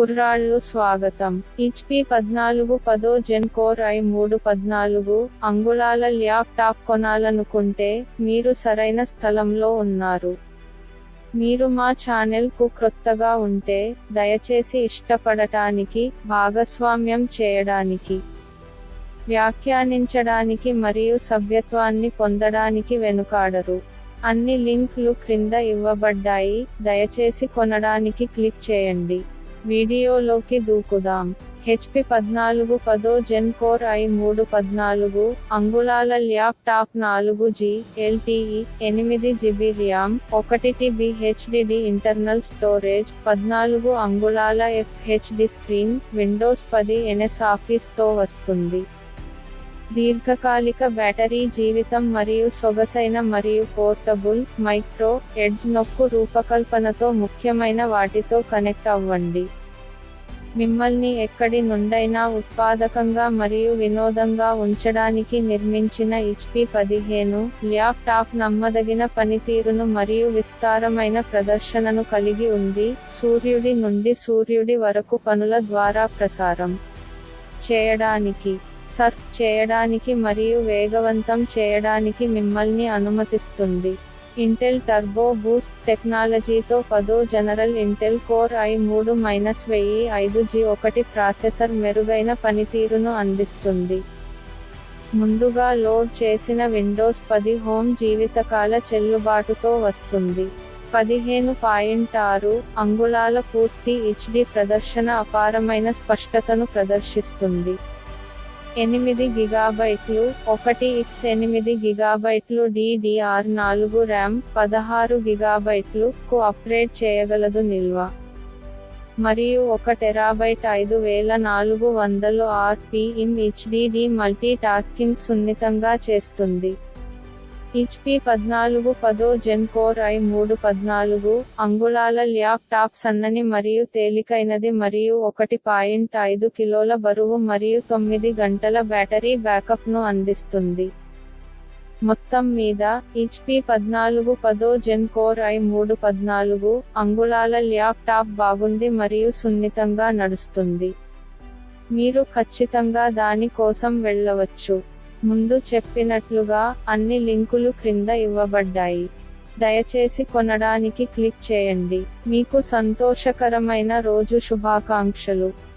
కుర్రాళ్ళు స్వాగతం. HP 14 10 Gen Core i3 14 అంగుళాల ల్యాప్టాప్ కొనాలనుకుంటే మీరు సరైన స్థలంలో ఉన్నారు. మీరు మా ఛానెల్ కు క్రొత్తగా ఉంటే దయచేసి ఇష్టపడటానికి, భాగస్వామ్యం చేయడానికి, వ్యాఖ్యానించడానికి మరియు సభ్యత్వాన్ని పొందడానికి వెనుకాడరు. అన్ని లింక్లు క్రింద ఇవ్వబడ్డాయి, దయచేసి కొనడానికి క్లిక్ చేయండి. వీడియోలోకి దూకుదాం. HP 14 10 Gen Core i3 14 అంగుళాల laptop 4GB LTE 8GB RAM 1TB HDD internal storage 14 అంగుళాల FHD screen Windows 10 NS office తో వస్తుంది. దీర్ఘకాలిక బ్యాటరీ జీవితం మరియు సొగసైన మరియు పోర్టబుల్, మైక్రో, ఎడ్జ్ నొక్కు రూపకల్పనతో ముఖ్యమైన వాటితో కనెక్ట్ అవ్వండి. మిమ్మల్ని ఎక్కడి నుండైనా ఉత్పాదకంగా మరియు వినోదంగా ఉంచడానికి నిర్మించిన HP 15 ల్యాప్టాప్ నమ్మదగిన పనితీరును మరియు విస్తారమైన ప్రదర్శనను కలిగి ఉంది. సూర్యుడి నుండి సూర్యుడి వరకు పనుల ద్వారా ప్రసారం చేయడానికి, సర్ఫ్ చేయడానికి మరియు వేగవంతం చేయడానికి మిమ్మల్ని అనుమతిస్తుంది. ఇంటెల్ టర్బో బూస్ట్ టెక్నాలజీతో 10 general Intel core i3-1005G1 processor మెరుగైన పనితీరును అందిస్తుంది. ముందుగా లోడ్ చేసిన విండోస్ 10 హోమ్ జీవితకాల చెల్లుబాటుతో వస్తుంది. 15.6 అంగుళాల పూర్తి HD ప్రదర్శన అపారమైన స్పష్టతను ప్రదర్శిస్తుంది. 8GB 1x8GB DDR4 RAM 16GB కు అప్గ్రేడ్ చేయగలదు నిల్వ, మరియు 1TB 5400 RPM HDD మల్టీటాస్కింగ్ సున్నితంగా చేస్తుంది. HP 14 10 Gen Core i3 14 అంగుళాల ల్యాప్టాప్ సన్నని మరియు తేలికైనది మరియు 1.5 కిలోల బరువు మరియు 9 గంటల బ్యాటరీ బ్యాకప్ను అందిస్తుంది. మొత్తం మీద HP 14 10 Gen Core i3 14 అంగుళాల ల్యాప్టాప్ బాగుంది మరియు సున్నితంగా నడుస్తుంది. మీరు ఖచ్చితంగా దాని కోసం వెళ్ళవచ్చు. ముందు చెప్పినట్లుగా అన్ని లింకులు క్రింద ఇవ్వబడ్డాయి. దయచేసి కొనడానికి క్లిక్ చేయండి. మీకు సంతోషకరమైన రోజు శుభాకాంక్షలు.